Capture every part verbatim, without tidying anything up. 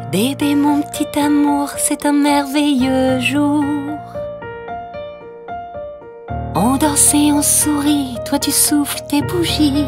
Bébé, mon petit amour, c'est un merveilleux jour. On danse et on sourit, toi tu souffles tes bougies.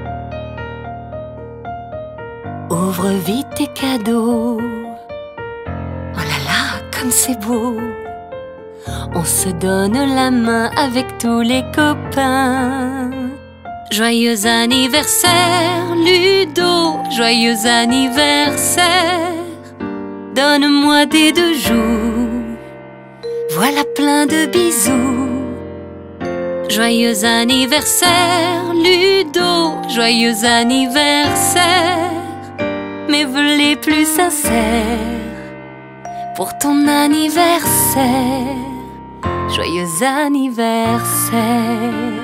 Ouvre vite tes cadeaux. Oh là là, comme c'est beau. On se donne la main avec tous les copains. Joyeux anniversaire, Ludo, joyeux anniversaire. Donne-moi des deux joues, voilà plein de bisous. Joyeux anniversaire, Ludo, joyeux anniversaire. Mes vœux les plus sincères pour ton anniversaire. Joyeux anniversaire.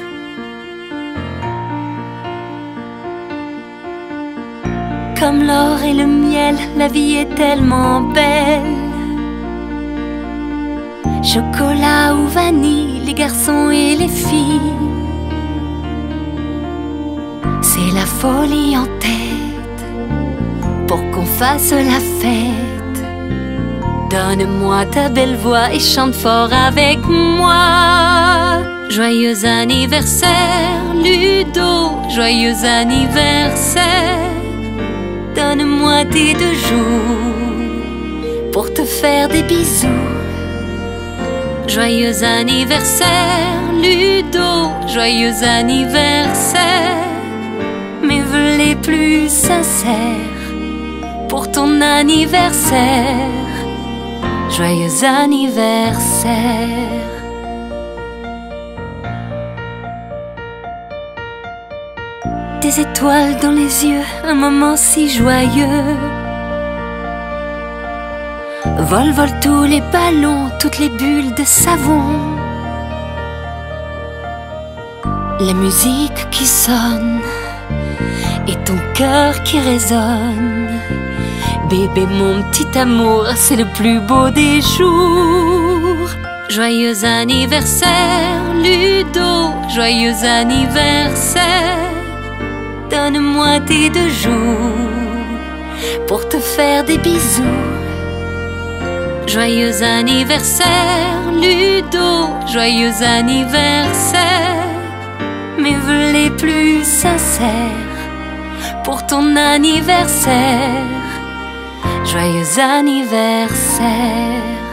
Comme l'or et le miel, la vie est tellement belle. Chocolat ou vanille, les garçons et les filles. C'est la folie en tête pour qu'on fasse la fête. Donne-moi ta belle voix et chante fort avec moi. Joyeux anniversaire, Ludo, joyeux anniversaire. Donne-moi tes deux joues pour te faire des bisous. Joyeux anniversaire, Ludo, joyeux anniversaire. Mes vœux les plus sincères pour ton anniversaire. Joyeux anniversaire. Des étoiles dans les yeux, un moment si joyeux. Vol, vol tous les ballons, toutes les bulles de savon. La musique qui sonne et ton cœur qui résonne. Bébé, mon petit amour, c'est le plus beau des jours. Joyeux anniversaire, Ludo, joyeux anniversaire. Donne-moi tes deux joues pour te faire des bisous. Joyeux anniversaire, Ludo, joyeux anniversaire. Mes vœux les plus sincères pour ton anniversaire. Joyeux anniversaire.